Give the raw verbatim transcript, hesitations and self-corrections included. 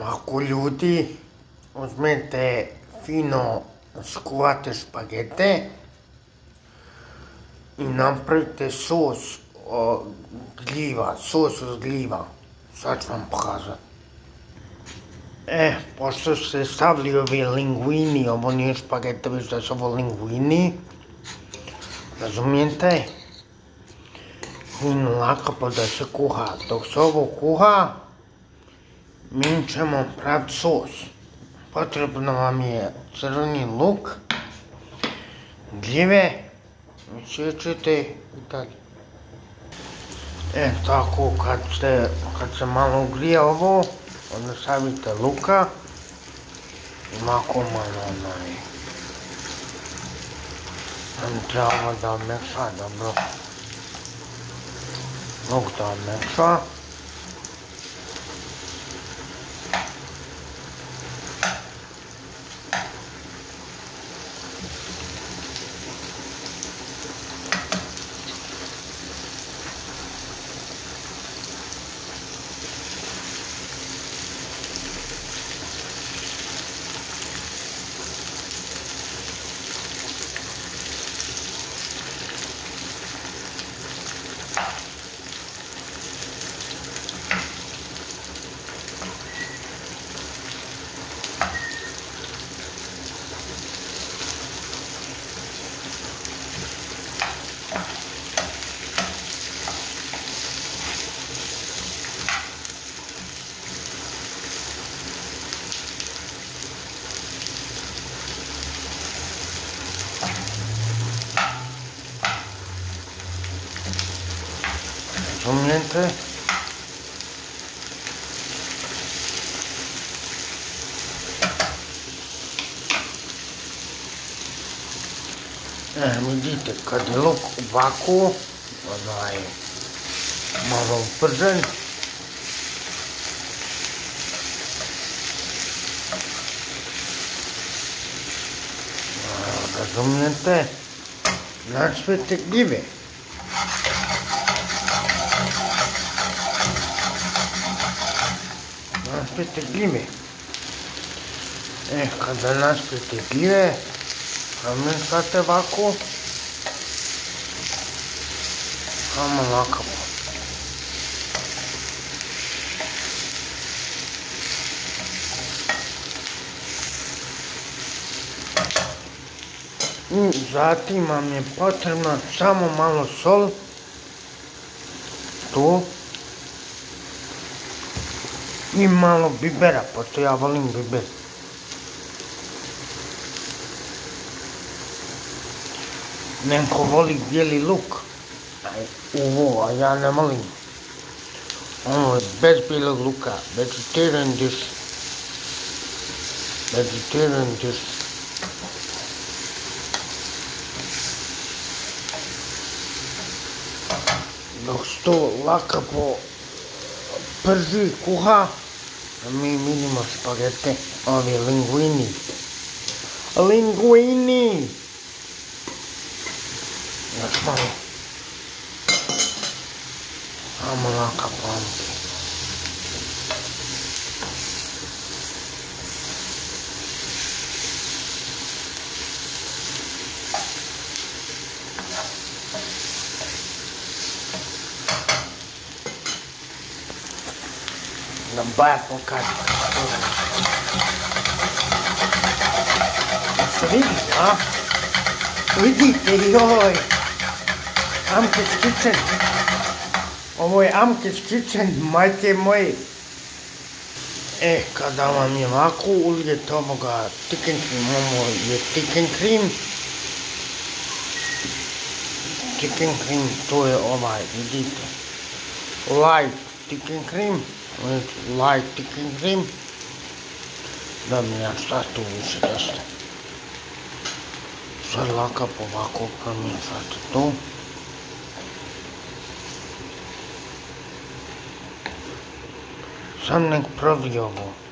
Ako ljudi uzmete fino skuvate špagete i napravite sos od gljiva, sos od gljiva. Sad ću vam pokazati. E, pošto ste stavili ove linguini, ovo nije špagete, već da su ovo linguini, razumijete? Fino lako da se kuha. Dok se ovo kuha, mi ćemo praviti sos. Potrebno vam je crveni luk, gljive, sjećate i tako. E, tako, kad se, kad se malo ugrije ovo, onda stavite luka i mako malo onaj. Nam treba ovo da odmeša, dobro. Luk da odmeša. Razumijete? E, vidite, kad je luk ovako, onaj, malo upržen, razumijete, naspete gljive. Naspete gljive. E, kada naspete gljive, promješate ovako, samo lako. I zatim vam je potrebno samo malo sol, tu, i malo bibera, pošto ja volim biber. Neko voli bijeli luk, ovo, a ja ne volim. Ovo je bez bijelog luka, vegetarian dish. Vegetarian dish. Dok se to lako po prži kuha, a mi vidimo špagete, ove linguini. Linguini! Još malo. Samo laka pompi. Da baja pokaži kako to je. Da se vidi, a? Vidite, joj! Amke's Kitchen. Ovo je Amke's Kitchen, majke moje. E, kada vam je ovako, ulijete ovoga chicken cream, ovo je chicken cream. Chicken cream, to je ovaj, vidite. Light chicken cream. Light chicken cream. Da mi ja šta tu više jeste. Sad lako ovako promiješate tu. Sam nek probi ovo.